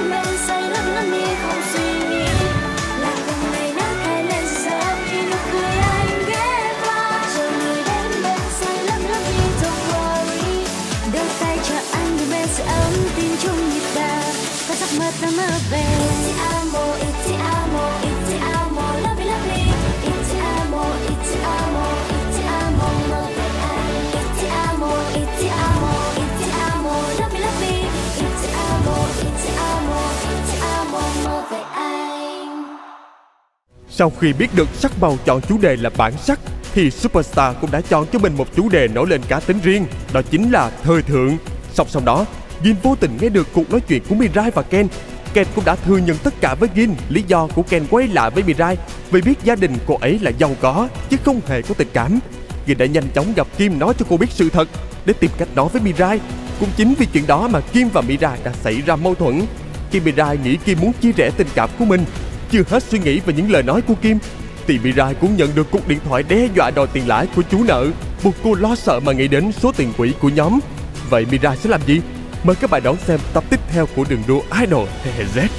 đến bên say lấp lắm đi không suy nghĩ. Là từng ngày nắng hay lên sớm khi nụ cười anh ghé qua. Chờ người đến bên say lấp lắm đi don't worry. Đôi tay chờ anh như bên sự ấm tin chung nhịp đập. Có giấc mơ ta mơ về. Ti amo, ti amo, love you, love you. Ti amo, ti amo, ti amo, mơ về anh. Ti amo, ti amo, ti amo, love you, love you. Ti amo, ti amo, ti amo, mơ về anh. Sau khi biết được sắc màu chọn chủ đề là bản sắc, thì Superstar cũng đã chọn cho mình một chủ đề nổi lên cá tính riêng, đó chính là thời thượng. Song song đó, Jin vô tình nghe được cuộc nói chuyện của Mirai và Ken. Ken cũng đã thừa nhận tất cả với Jin. Lý do của Ken quay lại với Mirai vì biết gia đình cô ấy là giàu có chứ không hề có tình cảm. Jin đã nhanh chóng gặp Kim nói cho cô biết sự thật để tìm cách nói với Mirai. Cũng chính vì chuyện đó mà Kim và Mirai đã xảy ra mâu thuẫn. Khi Mirai nghĩ Kim muốn chia rẽ tình cảm của mình, chưa hết suy nghĩ về những lời nói của Kim, thì Mirai cũng nhận được cuộc điện thoại đe dọa đòi tiền lãi của chủ nợ, buộc cô lo sợ mà nghĩ đến số tiền quỹ của nhóm. Vậy Mirai sẽ làm gì? Mời các bạn đón xem tập tiếp theo của đường đua Idol thế hệ Z.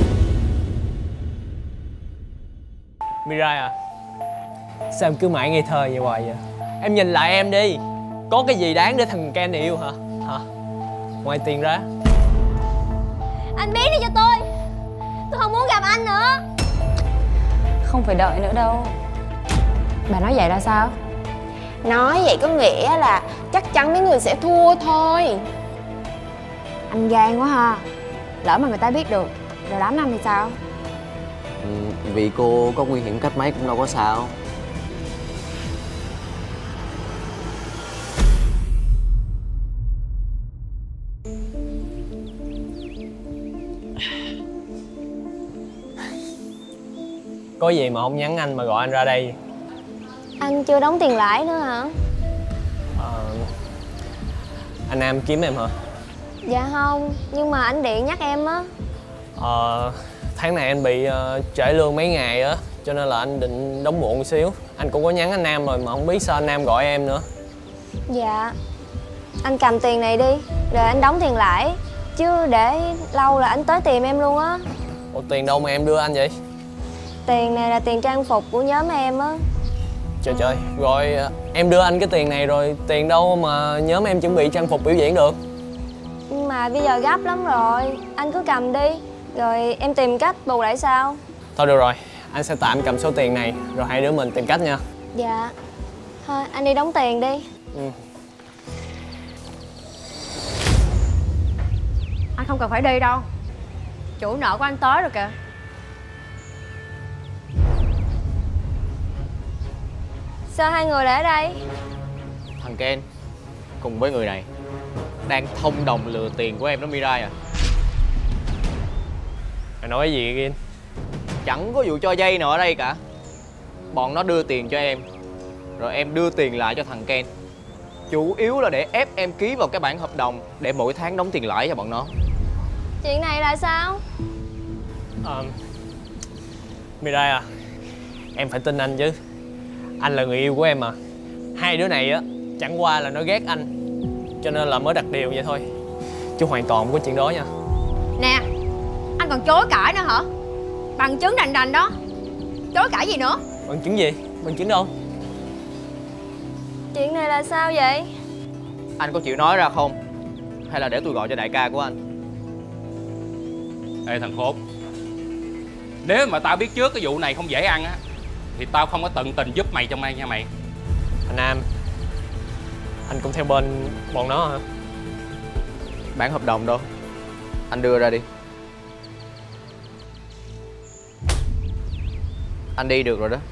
Mirai à, sao em cứ mãi ngây thơ như hoài vậy? Em nhìn lại em đi, có cái gì đáng để thằng Ken yêu hả? Ngoài tiền ra. Anh biến đi cho tôi không muốn gặp anh nữa. Không phải đợi nữa đâu. Bà nói vậy là sao? Nói vậy có nghĩa là chắc chắn mấy người sẽ thua thôi. Anh gan quá ha. Lỡ mà người ta biết được rồi đánh anh thì sao? Vì cô có nguy hiểm cách mấy cũng đâu có sao. Có gì mà không nhắn anh mà gọi anh ra đây? Anh chưa đóng tiền lãi nữa hả? Anh Nam kiếm em hả? Dạ không, nhưng mà anh điện nhắc em á. Tháng này anh bị trễ lương mấy ngày á, cho nên là anh định đóng muộn một xíu. Anh cũng có nhắn anh Nam rồi mà không biết sao anh Nam gọi em nữa. Dạ, anh cầm tiền này đi, rồi anh đóng tiền lãi. Chứ để lâu là anh tới tìm em luôn á. Ủa tiền đâu mà em đưa anh vậy? Tiền này là tiền trang phục của nhóm em á. Trời trời, rồi em đưa anh cái tiền này rồi tiền đâu mà nhóm em chuẩn bị trang phục biểu diễn được? Nhưng mà bây giờ gấp lắm rồi, anh cứ cầm đi, rồi em tìm cách bù lại sau. Thôi được rồi, anh sẽ tạm cầm số tiền này, rồi hai đứa mình tìm cách nha. Dạ. Thôi, anh đi đóng tiền đi. Anh không cần phải đi đâu. Chủ nợ của anh tới rồi kìa. Sao hai người lại ở đây? Thằng Ken cùng với người này đang thông đồng lừa tiền của em đó Mirai à. Mày nói cái gì Ken? Chẳng có vụ cho vay nào ở đây cả. Bọn nó đưa tiền cho em, rồi em đưa tiền lại cho thằng Ken. Chủ yếu là để ép em ký vào cái bản hợp đồng để mỗi tháng đóng tiền lãi cho bọn nó. Chuyện này là sao? Mirai à, em phải tin anh chứ. Anh là người yêu của em mà. Hai đứa này á, chẳng qua là nó ghét anh, cho nên là mới đặt điều vậy thôi, chứ hoàn toàn không có chuyện đó nha. Nè, anh còn chối cãi nữa hả? Bằng chứng đành đành đó. Chối cãi gì nữa? Bằng chứng gì? Bằng chứng đâu? Chuyện này là sao vậy? Anh có chịu nói ra không? Hay là để tôi gọi cho đại ca của anh? Ê thằng khốn, nếu mà tao biết trước cái vụ này không dễ ăn á thì tao không có tận tình giúp mày trong đây nha mày. Anh Nam, anh cũng theo bên bọn nó hả? Bản hợp đồng đâu? Anh đưa ra đi. Anh đi được rồi đó.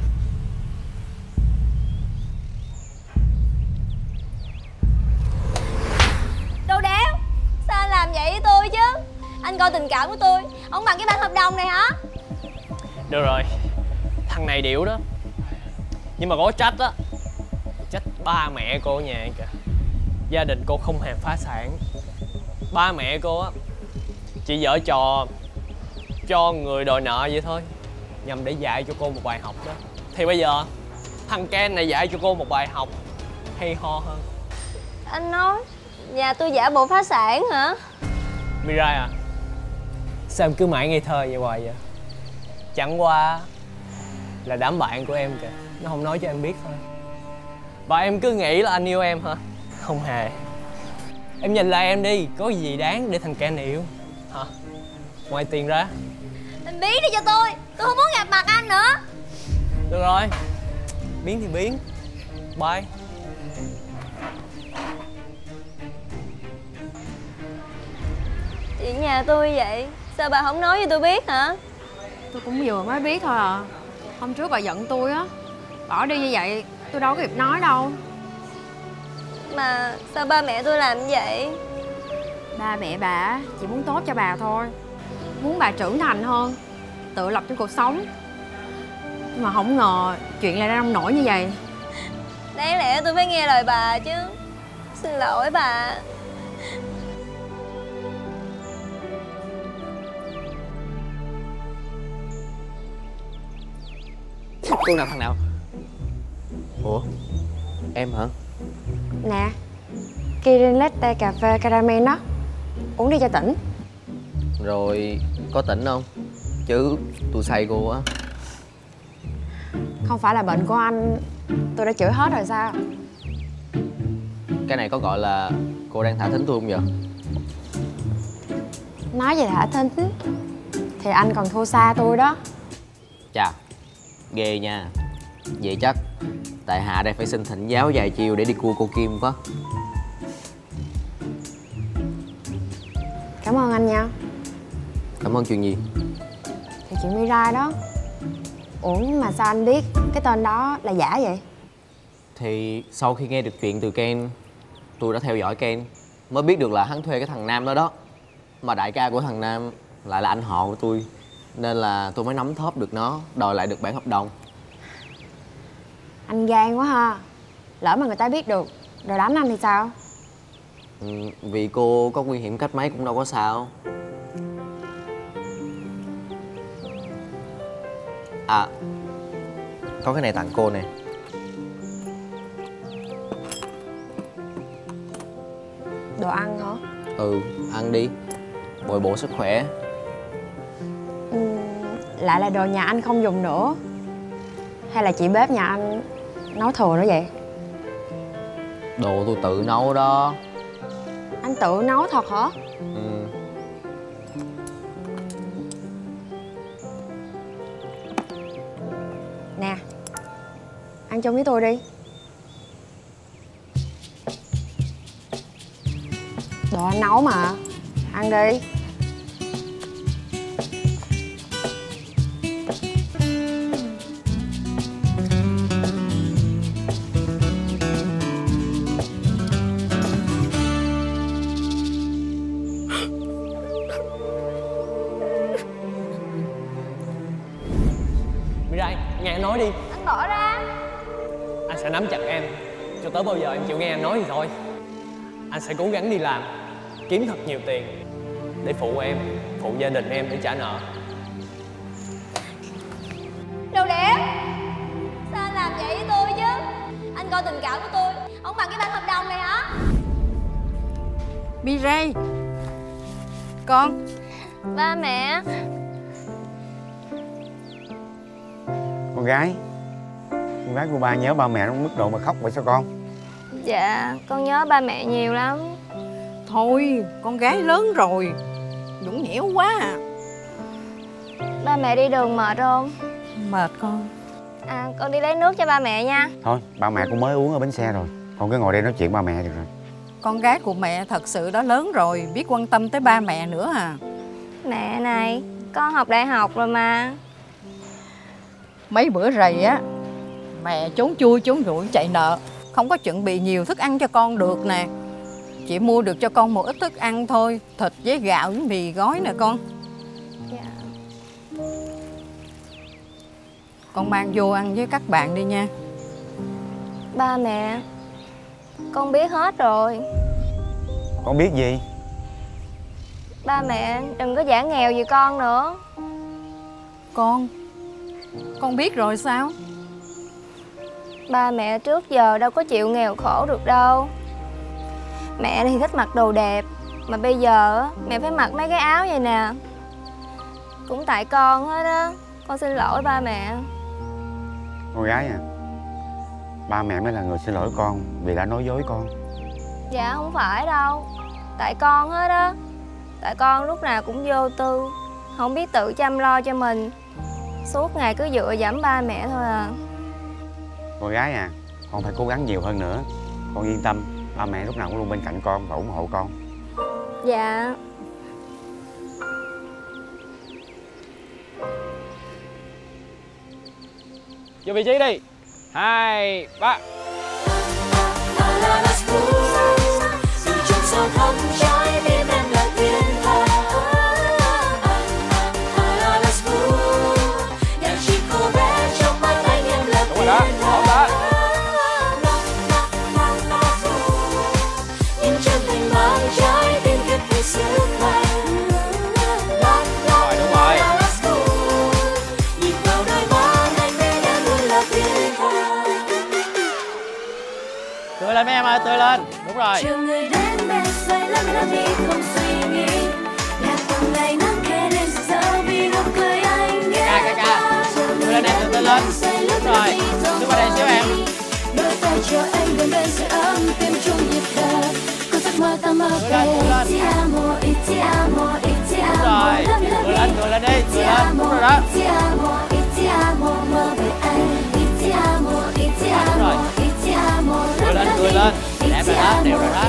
Đồ đéo, sao anh làm vậy với tôi chứ? Anh coi tình cảm của tôi không bằng cái bản hợp đồng này hả? Được rồi, thằng này điệu đó. Nhưng mà có trách á, trách ba mẹ cô ở nhà kìa. Gia đình cô không hề phá sản. Ba mẹ cô á chỉ giở trò cho người đòi nợ vậy thôi, nhằm để dạy cho cô một bài học đó. Thì bây giờ thằng Ken này dạy cho cô một bài học hay ho hơn. Anh nói nhà tôi giả bộ phá sản hả? Mirai à, Sao em cứ mãi ngây thơ vậy hoài vậy? Chẳng qua là đám bạn của em kìa, nó không nói cho em biết thôi. Và em cứ nghĩ là anh yêu em hả? Không hề. Em nhìn lại em đi, có gì đáng để thằng Ken này yêu hả? Ngoài tiền ra. Anh biến đi cho tôi không muốn gặp mặt anh nữa. Được rồi, biến thì biến. Bye. Chuyện nhà tôi vậy, sao bà không nói cho tôi biết hả? Tôi cũng vừa mới biết thôi à. Hôm trước bà giận tôi á, bỏ đi như vậy tôi đâu có kịp nói đâu. Mà sao ba mẹ tôi làm như vậy? Ba mẹ bà chỉ muốn tốt cho bà thôi, muốn bà trưởng thành hơn, tự lập trong cuộc sống. Nhưng mà không ngờ chuyện lại ra nông nổi như vậy. Đáng lẽ tôi phải nghe lời bà chứ. Xin lỗi bà. Con nào thằng nào? Ủa? Em hả? Nè, Kirin Latte cà phê caramel đó, uống đi cho tỉnh. Rồi có tỉnh không? Chứ tôi say cô á. Không phải là bệnh của anh, tôi đã chữa hết rồi sao? Cái này có gọi là cô đang thả thính tôi không vậy? Nói về thả thính thì anh còn thua xa tôi đó. Chà, ghê nha. Vậy chắc tại Hạ đây phải xin thỉnh giáo vài chiều để đi cua cô Kim quá. Cảm ơn anh nha. Cảm ơn chuyện gì? Thì chuyện Mirai đó. Ủa mà sao anh biết cái tên đó là giả vậy? Thì sau khi nghe được chuyện từ Ken, tôi đã theo dõi Ken, mới biết được là hắn thuê cái thằng Nam đó đó. Mà đại ca của thằng Nam lại là anh họ của tôi, nên là tôi mới nắm thóp được nó, đòi lại được bản hợp đồng. Anh gan quá ha. Lỡ mà người ta biết được rồi đánh anh thì sao? Vì cô có nguy hiểm cách mấy cũng đâu có sao. À, có cái này tặng cô nè. Đồ ăn hả? Ừ, ăn đi, bồi bổ sức khỏe. Lại là đồ nhà anh không dùng nữa, hay là chị bếp nhà anh nấu thừa nữa vậy? Đồ tôi tự nấu đó. Anh tự nấu thật hả? Ừ. Nè, ăn chung với tôi đi. Đồ anh nấu mà, ăn đi. Mirai, nghe anh nói đi. Anh bỏ ra. Anh sẽ nắm chặt em cho tới bao giờ em chịu nghe anh nói thì thôi. Anh sẽ cố gắng đi làm, kiếm thật nhiều tiền để phụ em, phụ gia đình em để trả nợ. Đồ đẹp. Sao anh làm vậy với tôi chứ? Anh coi tình cảm của tôi không bằng cái bản hợp đồng này hả? Mirai, con. Ba mẹ. Con gái của ba nhớ ba mẹ đến mức độ mà khóc vậy sao con? Dạ, con nhớ ba mẹ nhiều lắm. Thôi, con gái lớn rồi, nhũng nhẽo quá à. Ba mẹ đi đường mệt không? Mệt con. À, con đi lấy nước cho ba mẹ nha. Thôi, ba mẹ cũng mới uống ở bến xe rồi, con cứ ngồi đây nói chuyện ba mẹ được rồi. Con gái của mẹ thật sự đã lớn rồi, biết quan tâm tới ba mẹ nữa à. Mẹ này, con học đại học rồi mà. Mấy bữa rày á, mẹ trốn chui trốn rủi chạy nợ, không có chuẩn bị nhiều thức ăn cho con được nè. Chỉ mua được cho con một ít thức ăn thôi, thịt với gạo với mì gói nè con. Dạ. Con mang vô ăn với các bạn đi nha. Ba mẹ, con biết hết rồi. Con biết gì? Ba mẹ đừng có giả nghèo vì con nữa. Con biết rồi sao? Ba mẹ trước giờ đâu có chịu nghèo khổ được đâu. Mẹ thì thích mặc đồ đẹp, mà bây giờ mẹ phải mặc mấy cái áo vậy nè. cũng tại con hết á. Con xin lỗi ba mẹ. Con gái à, ba mẹ mới là người xin lỗi con vì đã nói dối con. Dạ không phải đâu, tại con hết á. Tại con lúc nào cũng vô tư, không biết tự chăm lo cho mình, suốt ngày cứ dựa dẫm ba mẹ thôi à. Con gái à, con phải cố gắng nhiều hơn nữa. Con yên tâm, ba mẹ lúc nào cũng luôn bên cạnh con và ủng hộ con. Dạ. Vô vị trí đi. 2, 3. Đúng rồi đó, tốt đó. Tươi lên mấy em ơi, tươi lên. Đúng rồi. Chiều người đến bên say lắm lắm đi không suy nghĩ. Nhạc từng ngày nắng kề lên giờ vì nụ cười anh ghé qua. Tươi lên em, tươi lên. Đúng rồi. Đứng qua đây xíu em. Đôi tay chờ anh bên bên sưởi ấm tim chung nhịp thở. Có giấc mơ ta mơ về. Ti amo, ti amo, ti amo. Tươi lên đi, tươi lên. Đúng rồi đó. Ti amo, ti amo, mơ về anh. Ti amo, ti amo. Tươi lên, đẹp rồi đó, đều rồi đó.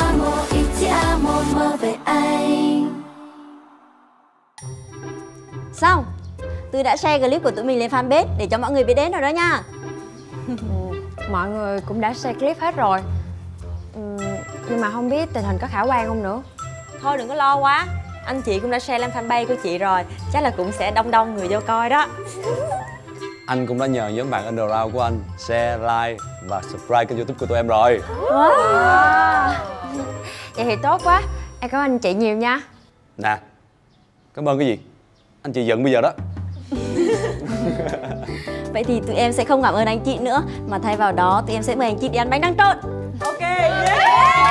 Xong, tôi đã share clip của tụi mình lên fanpage để cho mọi người biết đến rồi đó nha. Mọi người cũng đã share clip hết rồi. Nhưng mà không biết tình hình có khả quan không nữa. Thôi đừng có lo quá, anh chị cũng đã share lên fanpage của chị rồi, chắc là cũng sẽ đông người vô coi đó. Anh cũng đã nhờ nhóm bạn Underground của anh share, like và subscribe kênh YouTube của tụi em rồi. Wow. Vậy thì tốt quá. Em cảm ơn anh chị nhiều nha. Nè, cảm ơn cái gì? Anh chị giận bây giờ đó. Vậy thì tụi em sẽ không cảm ơn anh chị nữa, mà thay vào đó tụi em sẽ mời anh chị đi ăn bánh tráng trộn. Ok, yeah.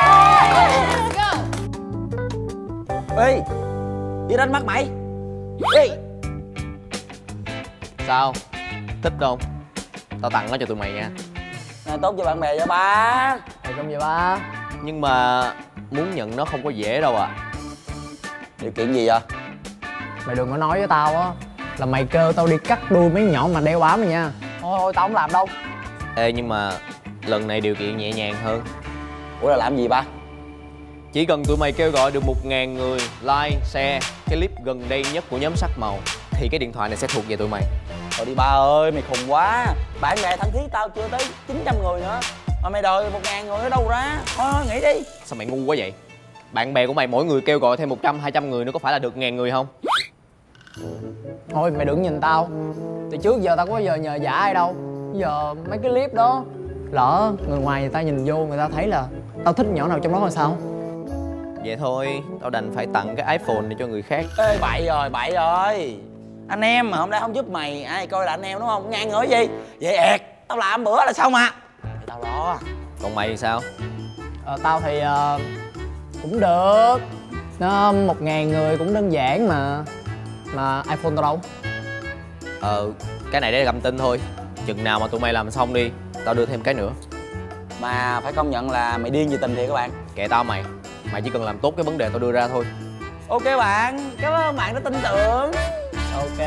Ê, gì đánh mắt mày? Ê. Sao? Thích không? Tao tặng nó cho tụi mày nha. Tốt cho bạn bè cho ba. Không vậy ba. Nhưng mà muốn nhận nó không có dễ đâu à. Điều kiện gì vậy? Mày đừng có nói với tao á là mày kêu tao đi cắt đuôi mấy nhỏ mà đeo bám mày nha. Thôi tao không làm đâu. Ê, nhưng mà lần này điều kiện nhẹ nhàng hơn. Ủa là làm gì ba? Chỉ cần tụi mày kêu gọi được 1000 người like, share cái clip gần đây nhất của nhóm Sắc Màu thì cái điện thoại này sẽ thuộc về tụi mày. Thôi đi ba ơi, mày khùng quá. Bạn bè thân thiết tao chưa tới 900 người nữa mà mày đòi 1000 người ở đâu ra? Thôi nghỉ đi. Sao mày ngu quá vậy? Bạn bè của mày mỗi người kêu gọi thêm 100-200 người nữa có phải là được 1000 người không? Thôi mày đừng nhìn tao. Từ trước giờ tao có bao giờ nhờ vả ai đâu. Giờ mấy cái clip đó lỡ người ngoài người ta nhìn vô người ta thấy là tao thích nhỏ nào trong đó là sao? Vậy thôi, tao đành phải tặng cái iPhone này cho người khác. Ê bậy rồi. Anh em mà hôm nay không giúp mày, ai coi là anh em đúng không? Ngang ngửa gì? Vậy ẹt, tao làm bữa là sao mà. Tao lo. Còn mày thì sao? Tao thì cũng được. Nó 1000 người cũng đơn giản mà. Mà iPhone tao đâu? Cái này để gặm tin thôi. Chừng nào mà tụi mày làm xong đi, tao đưa thêm cái nữa. Mà phải công nhận là mày điên về tình thiệt các bạn. Kệ tao mày. Mày chỉ cần làm tốt cái vấn đề tao đưa ra thôi. Ok bạn, cảm ơn bạn đã tin tưởng. Ok.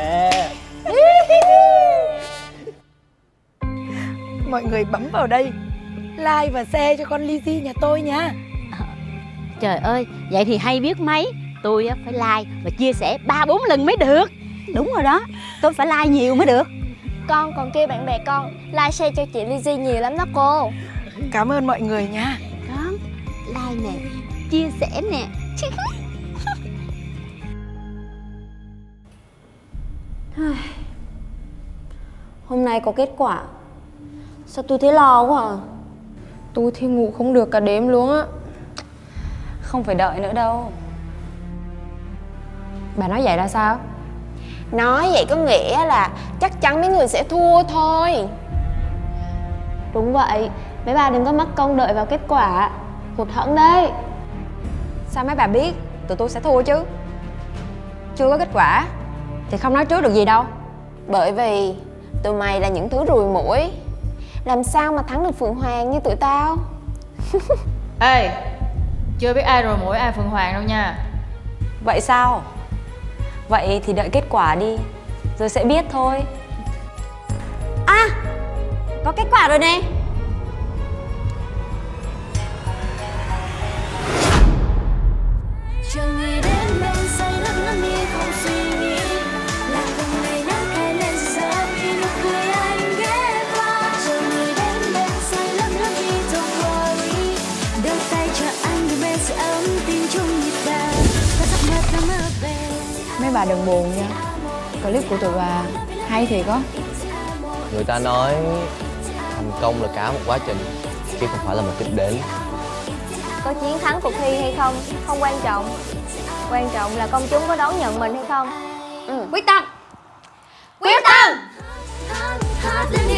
Mọi người bấm vào đây like và share cho con Lizzy nhà tôi nha. Trời ơi, vậy thì hay biết mấy. Tôi phải like và chia sẻ 3-4 lần mới được. Đúng rồi đó, tôi phải like nhiều mới được. Con còn kêu bạn bè con like share cho chị Lizzy nhiều lắm đó cô. Cảm ơn mọi người nha. Con, like nè, chia sẻ nè. Hôm nay có kết quả. Sao tôi thấy lo quá à? Tôi thì ngủ không được cả đêm luôn á. Không phải đợi nữa đâu. Bà nói vậy là sao? Nói vậy có nghĩa là chắc chắn mấy người sẽ thua thôi. Đúng vậy, mấy bà đừng có mắc công đợi vào kết quả. Hụt hẫng đấy. Sao mấy bà biết tụi tôi sẽ thua chứ? Chưa có kết quả thì không nói trước được gì đâu. Bởi vì tụi mày là những thứ rùi mũi, làm sao mà thắng được Phượng Hoàng như tụi tao. Ê, chưa biết ai rùi mũi ai Phượng Hoàng đâu nha. Vậy sao? Vậy thì đợi kết quả đi, rồi sẽ biết thôi. À, có kết quả rồi nè. Chờ người đến bên say lấp lắm đi không suy nghĩ, là từng ngày nắng khai lên rực rỡ khi nụ cười anh ghé qua. Chờ người đến bên say lấp lắm đi don't worry, đưa tay cho anh như bên sự ấm tim chung nhịp đập và giấc mơ đã mơ về. Mấy bà đừng buồn nha, clip của tụi bà hay thiệt á. Người ta nói thành công là cả một quá trình chứ không phải là một đích đến. Có chiến thắng cuộc thi hay không không quan trọng, quan trọng là công chúng có đón nhận mình hay không. Quyết tâm. Quyết tâm. Hát lên